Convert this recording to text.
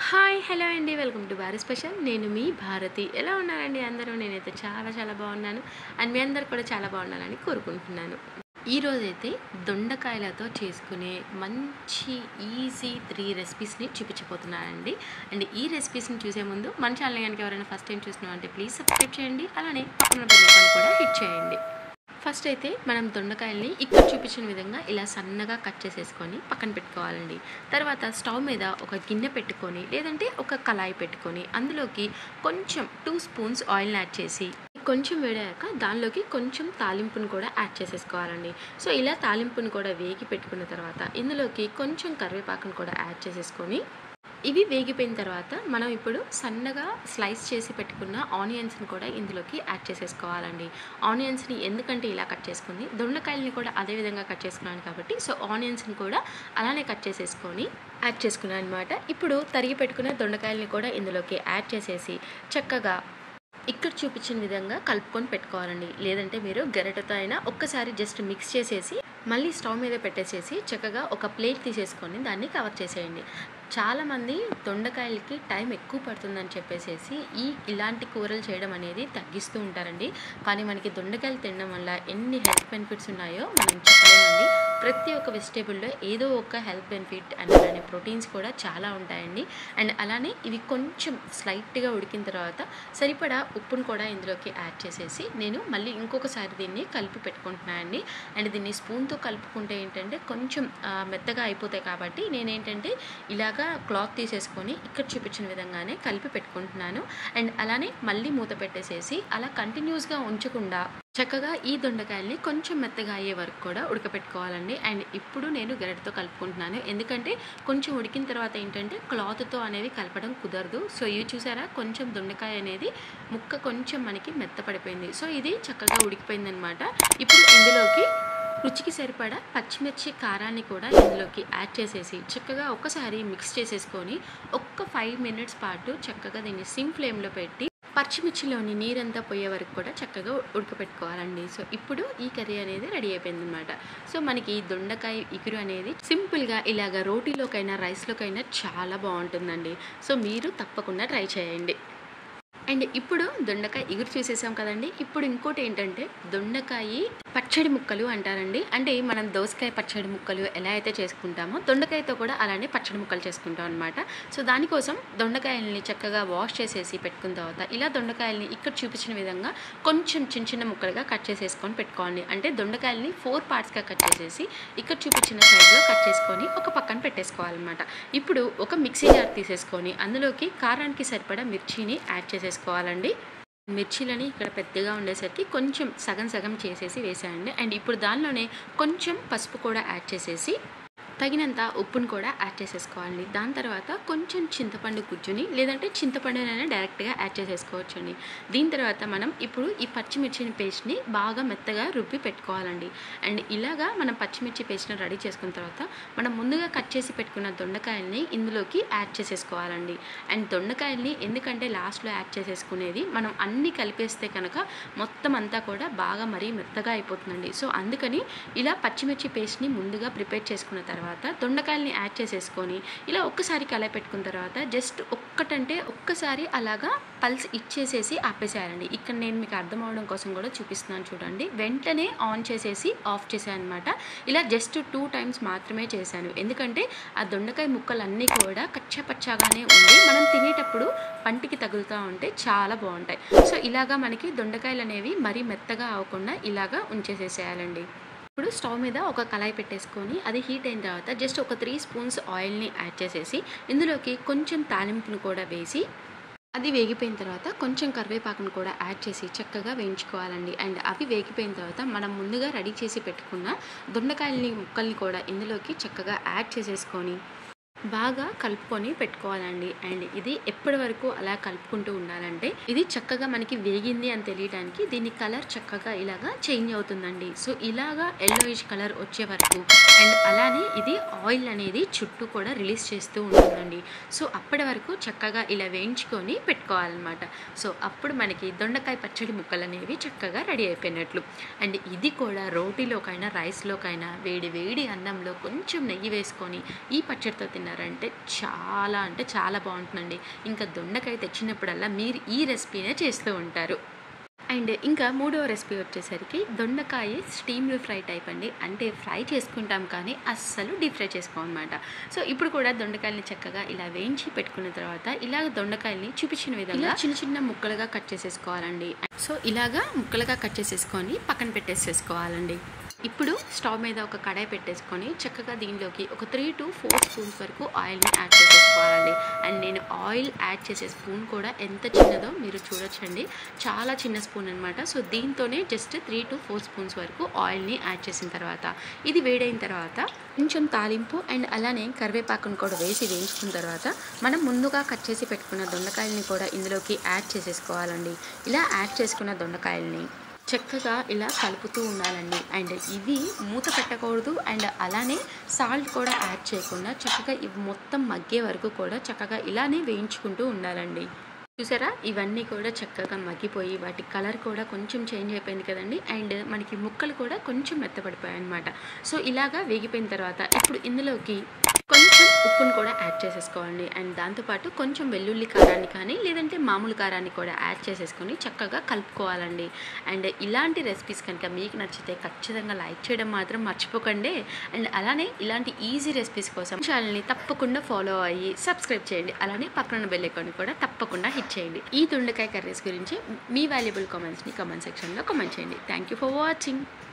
Hi hello అండి, welcome to Bharat special. నేను మీ భారతి. ఎలా ఉన్నారండి అందరూ? నేనైతే చాలా బాగున్నాను. అండ్ మీ అందరు కూడా చాలా బాగున్నారని కోరుకుంటున్నాను. ఈరోజైతే దొండకాయలతో చేసుకునే మంచి ఈజీ 3 రెసిపీస్ని చూపించబోతున్నానండి. అండ్ ఈ రెసిపీస్ని చూసే ముందు మన ఛానల్ కనుక ఎవరైనా ఫస్ట్ టైం చూస్తున్నామంటే ప్లీజ్ సబ్స్క్రైబ్ చేయండి. అలానే పక్కన బెల్ ఐకాన్ కూడా హిట్ చేయండి. ఫస్ట్ అయితే మనం దొండకాయల్ని ఇక్కడ చూపించిన విధంగా ఇలా సన్నగా కట్ చేసేసుకొని పక్కన పెట్టుకోవాలండి. తర్వాత స్టవ్ మీద ఒక గిన్నె పెట్టుకొని లేదంటే ఒక కళాయి పెట్టుకొని అందులోకి కొంచెం 2 స్పూన్స్ ఆయిల్ని యాడ్ చేసి కొంచెం వేడాక దానిలోకి కొంచెం తాలింపును కూడా యాడ్ చేసేసుకోవాలండి. సో ఇలా తాలింపును కూడా వేగి పెట్టుకున్న తర్వాత ఇందులోకి కొంచెం కరివేపాకును కూడా యాడ్ చేసేసుకొని ఇవి వేగిపోయిన తర్వాత మనం ఇప్పుడు సన్నగా స్లైస్ చేసి పెట్టుకున్న ఆనియన్స్ని కూడా ఇందులోకి యాడ్ చేసేసుకోవాలండి. ఆనియన్స్ని ఎందుకంటే ఇలా కట్ చేసుకుంది, దొండకాయలని కూడా అదే విధంగా కట్ చేసుకున్నాను కాబట్టి సో ఆనియన్స్ని కూడా అలానే కట్ చేసేసుకొని యాడ్ చేసుకున్నాను అనమాట. ఇప్పుడు తరిగి పెట్టుకున్న దొండకాయలని కూడా ఇందులోకి యాడ్ చేసేసి చక్కగా ఇక్కడ చూపించిన విధంగా కలుపుకొని పెట్టుకోవాలండి. లేదంటే మీరు గరిటెతో అయినా ఒక్కసారి జస్ట్ మిక్స్ చేసేసి మళ్ళీ స్టవ్ మీద పెట్టేసేసి చక్కగా ఒక ప్లేట్ తీసేసుకొని దాన్ని కవర్ చేసేయండి. చాలామంది దొండకాయలకి టైం ఎక్కువ పడుతుందని చెప్పేసి ఇలాంటి కూరలు చేయడం అనేది తగ్గిస్తూ ఉంటారండి. కానీ మనకి దొండకాయలు తినడం వల్ల ఎన్ని హెల్త్ బెనిఫిట్స్ ఉన్నాయో మనం చెప్పలేమండి. ప్రతి ఒక్క వెజిటేబుల్లో ఏదో ఒక హెల్త్ బెనిఫిట్ అండ్ అలానే ప్రోటీన్స్ కూడా చాలా ఉంటాయండి. అండ్ అలానే ఇవి కొంచెం స్లైట్గా ఉడికిన తర్వాత సరిపడా ఉప్పును కూడా ఇందులోకి యాడ్ చేసేసి నేను మళ్ళీ ఇంకొకసారి దీన్ని కలిపి పెట్టుకుంటున్నాను అండి. అండ్ దీన్ని స్పూన్తో కలుపుకుంటే ఏంటంటే కొంచెం మెత్తగా అయిపోతాయి కాబట్టి నేనేంటంటే ఇలాగా క్లాత్ తీసేసుకొని ఇక్కడ చూపించిన విధంగానే కలిపి పెట్టుకుంటున్నాను. అండ్ అలానే మళ్ళీ మూత పెట్టేసేసి అలా కంటిన్యూస్గా ఉంచకుండా చక్కగా ఈ దొండకాయల్ని కొంచెం మెత్తగా అయ్యే వరకు కూడా ఉడకపెట్టుకోవాలండి. అండ్ ఇప్పుడు నేను గరిటెతో కలుపుకుంటున్నాను, ఎందుకంటే కొంచెం ఉడికిన తర్వాత ఏంటంటే క్లాత్తో అనేది కలపడం కుదరదు. సో ఇవి చూసారా, కొంచెం దొండకాయ అనేది ముక్క కొంచెం మనకి మెత్తపడిపోయింది. సో ఇది చక్కగా ఉడికిపోయింది అనమాట. ఇప్పుడు ఇందులోకి రుచికి సరిపడా పచ్చిమిర్చి కారాన్ని కూడా ఇందులోకి యాడ్ చేసేసి చక్కగా ఒకసారి మిక్స్ చేసేసుకొని ఒక్క 5 మినిట్స్ పాటు చక్కగా దీన్ని సిమ్ ఫ్లేమ్లో పెట్టి పచ్చిమిర్చిలోని నీరంతా పోయే వరకు కూడా చక్కగా ఉడకపెట్టుకోవాలండి. సో ఇప్పుడు ఈ కర్రీ అనేది రెడీ అయిపోయింది అనమాట. సో మనకి దొండకాయ ఇగురు అనేది సింపుల్గా ఇలాగ రోటీలోకైనా రైస్లోకైనా చాలా బాగుంటుందండి. సో మీరు తప్పకుండా ట్రై చేయండి. అండ్ ఇప్పుడు దొండకాయ ఇగురు చూసేసాం కదండి. ఇప్పుడు ఇంకోటి ఏంటంటే దొండకాయ పచ్చడి ముక్కలు అంటారండి. అంటే మనం దోసకాయ పచ్చడి ముక్కలు ఎలా అయితే చేసుకుంటామో దొండకాయతో కూడా అలానే పచ్చడి ముక్కలు చేసుకుంటాం అనమాట. సో దానికోసం దొండకాయల్ని చక్కగా వాష్ చేసేసి పెట్టుకున్న తర్వాత ఇలా దొండకాయల్ని ఇక్కడ చూపించిన విధంగా కొంచెం చిన్న ముక్కలుగా కట్ చేసేసుకొని పెట్టుకోండి. అంటే దొండకాయల్ని 4 పార్ట్స్గా కట్ చేసేసి ఇక్కడ చూపించిన సైజులో కట్ చేసుకొని ఒక పక్కన పెట్టేసుకోవాలన్నమాట. ఇప్పుడు ఒక మిక్సీ జార్ తీసేసుకొని అందులోకి కారానికి సరిపడా మిర్చిని యాడ్ చేసేసుకోవాలండి. మిర్చీలని ఇక్కడ పెద్దగా ఉండేసరికి కొంచెం సగం చేసేసి వేసాయండి. అండ్ ఇప్పుడు దానిలోనే కొంచెం పసుపు కూడా యాడ్ చేసేసి తగినంత ఉప్పును కూడా యాడ్ చేసేసుకోవాలి. దాని తర్వాత కొంచెం చింతపండు గుజ్జుని లేదంటే చింతపండునైనా డైరెక్ట్గా యాడ్ చేసేసుకోవచ్చండి. దీని తర్వాత మనం ఇప్పుడు ఈ పచ్చిమిర్చిని పేస్ట్ని బాగా మెత్తగా రుబ్బి పెట్టుకోవాలండి. అండ్ ఇలాగా మనం పచ్చిమిర్చి పేస్ట్ని రెడీ చేసుకున్న తర్వాత మనం ముందుగా కట్ చేసి పెట్టుకున్న దొండకాయల్ని ఇందులోకి యాడ్ చేసేసుకోవాలండి. అండ్ దొండకాయల్ని ఎందుకంటే లాస్ట్లో యాడ్ చేసేసుకునేది మనం అన్నీ కలిపేస్తే కనుక మొత్తం అంతా కూడా బాగా మరీ మెత్తగా అయిపోతుందండి. సో అందుకని ఇలా పచ్చిమిర్చి పేస్ట్ని ముందుగా ప్రిపేర్ చేసుకున్న తర్వాత దొండకాయల్ని యాడ్ చేసేసుకొని ఇలా ఒక్కసారి కలయి పెట్టుకున్న తర్వాత జస్ట్ ఒక్కసారి అలాగా పల్స్ ఇచ్చేసేసి ఆపేసేయాలండి. ఇక్కడ నేను మీకు అర్థం అవడం కోసం కూడా చూపిస్తున్నాను చూడండి. వెంటనే ఆన్ చేసేసి ఆఫ్ చేశాను అనమాట. ఇలా జస్ట్ 2 టైమ్స్ మాత్రమే చేశాను, ఎందుకంటే ఆ దొండకాయ ముక్కలన్నీ కూడా కచ్చాపచ్చాగానే ఉండి మనం తినేటప్పుడు పంటికి తగులుతూ ఉంటే చాలా బాగుంటాయి. సో ఇలాగా మనకి దొండకాయలు అనేవి మరీ మెత్తగా అవ్వకుండా ఇలాగా ఉంచేసేసేయాలండి. ఇప్పుడు స్టవ్ మీద ఒక కళాయి పెట్టేసుకొని అది హీట్ అయిన తర్వాత జస్ట్ ఒక 3 స్పూన్స్ ఆయిల్ని యాడ్ చేసేసి ఇందులోకి కొంచెం తాలింపును కూడా వేసి అది వేగిపోయిన తర్వాత కొంచెం కరివేపాకును కూడా యాడ్ చేసి చక్కగా వేయించుకోవాలండి. అండ్ అవి వేగిపోయిన తర్వాత మనం ముందుగా రెడీ చేసి పెట్టుకున్న దొండకాయలని ముక్కల్ని కూడా ఇందులోకి చక్కగా యాడ్ చేసేసుకొని బాగా కలుపుకొని పెట్టుకోవాలండి. అండ్ ఇది ఎప్పటి వరకు అలా కలుపుకుంటూ ఉండాలంటే ఇది చక్కగా మనకి వేగింది అని తెలియడానికి దీని కలర్ చక్కగా ఇలాగా చేంజ్ అవుతుందండి. సో ఇలాగా ఎల్లోయిష్ కలర్ వచ్చే వరకు అండ్ అలానే ఇది ఆయిల్ అనేది చుట్టూ కూడా రిలీజ్ చేస్తూ ఉంటుందండి. సో అప్పటి వరకు చక్కగా ఇలా వేయించుకొని పెట్టుకోవాలన్నమాట. సో అప్పుడు మనకి దొండకాయ పచ్చడి ముక్కలు అనేవి చక్కగా రెడీ అయిపోయినట్లు. అండ్ ఇది కూడా రోటీలోకైనా రైస్లోకైనా వేడి వేడి అన్నంలో కొంచెం నెయ్యి వేసుకొని ఈ పచ్చడితో తిన్న తిన్నారంటే చాలా బాగుంటుందండి. ఇంకా దొండకాయ తెచ్చినప్పుడల్లా మీరు ఈ రెసిపీనే చేస్తూ ఉంటారు. అండ్ ఇంకా మూడవ రెసిపీ వచ్చేసరికి దొండకాయ స్టీమ్డ్ ఫ్రై టైప్ అండి. అంటే ఫ్రై చేసుకుంటాం కానీ అస్సలు డీప్ ఫ్రై చేసుకోమన్నమాట. సో ఇప్పుడు కూడా దొండకాయలని చక్కగా ఇలా వేయించి పెట్టుకున్న తర్వాత ఇలాగ దొండకాయలని చూపించిన విధంగా చిన్న చిన్న ముక్కలుగా కట్ చేసేసుకోవాలండి. సో ఇలాగా ముక్కలుగా కట్ చేసేసుకొని పక్కన పెట్టేసేసుకోవాలండి. ఇప్పుడు స్టవ్ మీద ఒక కడాయి పెట్టేసుకొని చక్కగా దీనిలోకి ఒక 3 to 4 స్పూన్స్ వరకు ఆయిల్ని యాడ్ చేసేసుకోవాలండి. అండ్ నేను ఆయిల్ యాడ్ చేసే స్పూన్ కూడా ఎంత చిన్నదో మీరు చూడొచ్చండి, చాలా చిన్న స్పూన్ అనమాట. సో దీంతోనే జస్ట్ 3 to 4 స్పూన్స్ వరకు ఆయిల్ని యాడ్ చేసిన తర్వాత ఇది వేడైన తర్వాత కొంచెం తాలింపు అండ్ అలానే కరివేపాకును కూడా వేసి వేయించుకున్న తర్వాత మనం ముందుగా కట్ చేసి పెట్టుకున్న దొండకాయలని కూడా ఇందులోకి యాడ్ చేసేసుకోవాలండి. ఇలా యాడ్ చేసుకున్న దొండకాయలని చక్కగా ఇలా కలుపుతూ ఉండాలండి. అండ్ ఇది మూత పెట్టకూడదు అండ్ అలానే సాల్ట్ కూడా యాడ్ చేయకుండా చక్కగా ఇవి మొత్తం మగ్గే వరకు కూడా చక్కగా ఇలానే వేయించుకుంటూ ఉండాలండి. చూసారా, ఇవన్నీ కూడా చక్కగా మగ్గిపోయి వాటి కలర్ కూడా కొంచెం చేంజ్ అయిపోయింది కదండి. అండ్ మనకి ముక్కలు కూడా కొంచెం మెత్తపడిపోయాయి అనమాట. సో ఇలాగా వేగిపోయిన తర్వాత ఇప్పుడు ఇందులోకి కొంచెం ఉప్పును కూడా యాడ్ చేసేసుకోండి. అండ్ దాంతోపాటు కొంచెం వెల్లుల్లి కారాన్ని కానీ లేదంటే మామూలు కారాన్ని కూడా యాడ్ చేసేసుకొని చక్కగా కలుపుకోవాలండి. అండ్ ఇలాంటి రెసిపీస్ కనుక మీకు నచ్చితే ఖచ్చితంగా లైక్ చేయడం మాత్రం మర్చిపోకండి. అండ్ అలానే ఇలాంటి ఈజీ రెసిపీస్ కోసం ఛానల్ని తప్పకుండా ఫాలో అయ్యి సబ్స్క్రైబ్ చేయండి. అలానే పక్కన బెల్ ఐకాన్ కూడా తప్పకుండా హిట్ చేయండి. ఈ దొండకాయ కర్రీస్ గురించి మీ వాల్యుబుల్ కామెంట్స్ని కామెంట్ సెక్షన్లో కామెంట్ చేయండి. Thank you for watching.